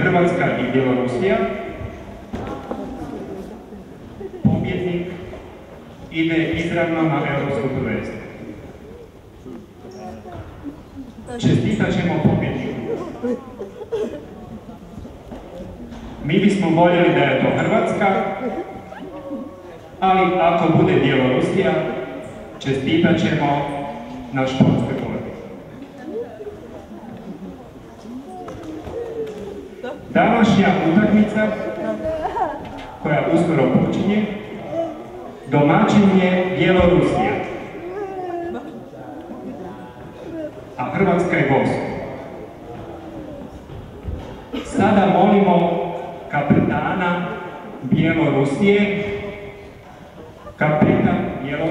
Hrvatska i Bjelorusija, pobjednik ide izravno na europsko prvenstvo. Čestitat ćemo pobjedniku. Mi bismo voljeli da je to Hrvatska, ali ako bude Bjelorusija, čestitat ćemo na športskoj borbi. Današnja utakmica, koja uskoro počinje, domaćin je Bjelorusija, a Hrvatska je gost. Sada molimo kapetana Bjelorusije, kapetan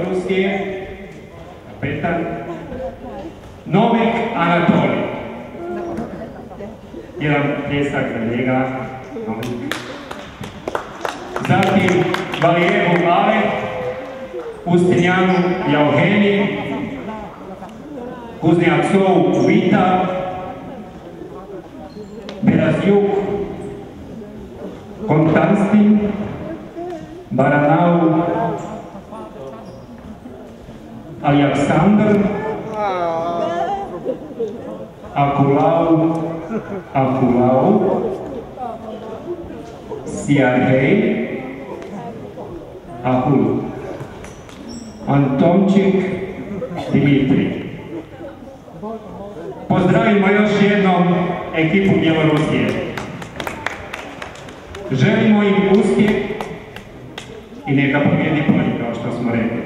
Novik Anatolij. Jedan pljesak za njega. Zatim Valijevu Ale, Ustinjanu Jauheni, Kuznjacov Vita, Berazjuk Konstantin, Baranau Aleksandar, Akulau, Siarhej, Ahul, Antončik Dimitri. Pozdravimo još jednom ekipu Bjelorusije. Želimo im uspjeh i neka pobjedi bolji, kao što smo rekli.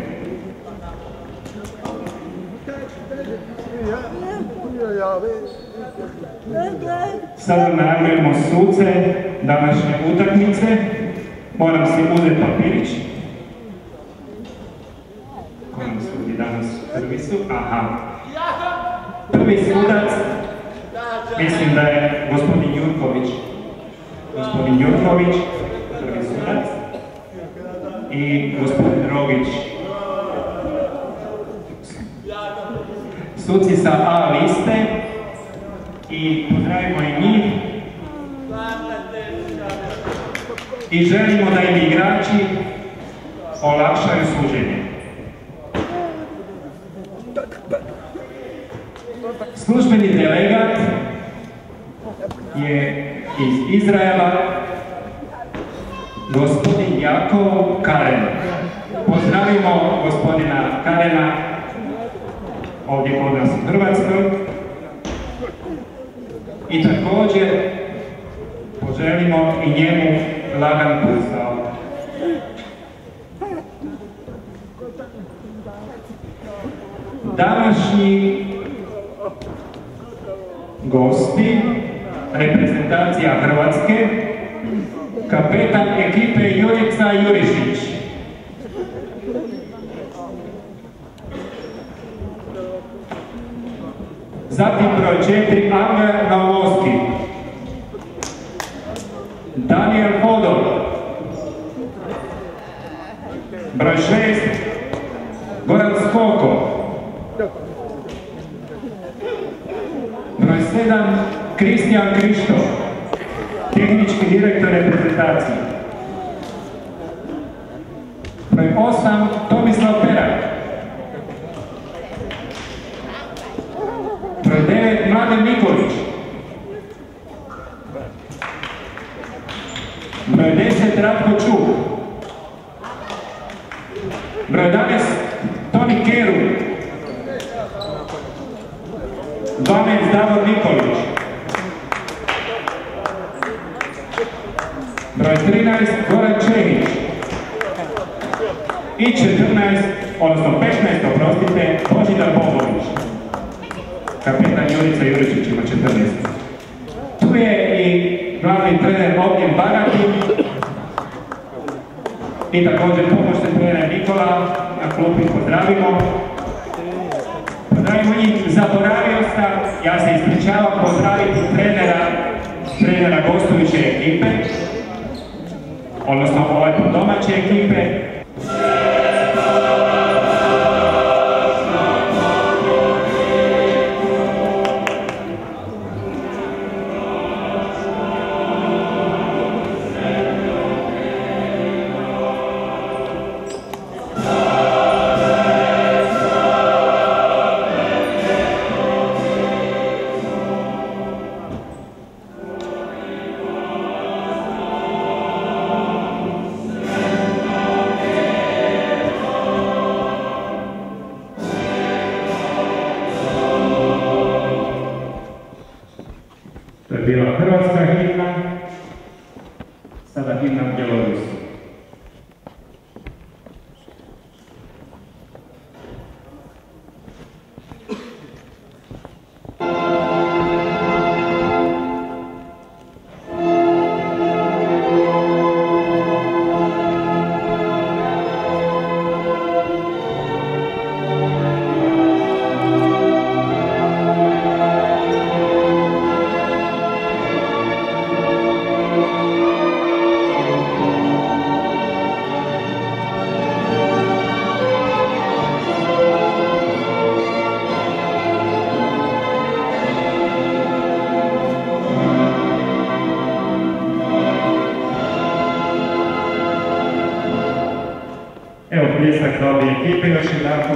Sada najavljujemo suce današnje utakmice. Moram si uzeti papirić. Ko nam sudi danas? Prvi su? Aha. Prvi sudac, mislim da je gospodin Jurković. Gospodin Jurković, prvi sudac. I gospodin Rogić. Suci sa A liste. I pozdravimo i njih. I želimo da im igrači olakšaju služenje. Službeni delegat je iz Izraela gospodin Jakov Karen. Pozdravimo gospodina Karena ovdje kod nas u Hrvatskoj. I također poželimo i njemu lagan put za ovdje. Današnji gosti, reprezentacija Hrvatske, kapetan ekipe Jurica Jurišić. Zatim broj 4 Anger Naulovski, Daniel Hodor, broj 6 Goran Skoko, broj 7 Kristijan Krišto, tehnički direktor reprezentacije, broj 8 Tomislav Perak, broj 9 Mladen Nikolić, broj 10 Ratko Čuk, broj 11 Toni Keru, 12 Davor Nikolić, broj 13 Goran Čehić i 14, odnosno 15, oprostite, Božidar Bogović. Kapetan Jurica Juričić ima 14. Tu je i glavni trener Ognjen Bagatin i također pomoćni trener Nikola, na klupi pozdravimo. Pozdravimo njih, zaboravio sam, ja se ispričavam, pozdraviti trenera gostujuće ekipe, odnosno ovaj domaće ekipe. je bila hrvatska himna, sada himna Bjelorusi. Evo pljesak za obje ekipe još jedanput.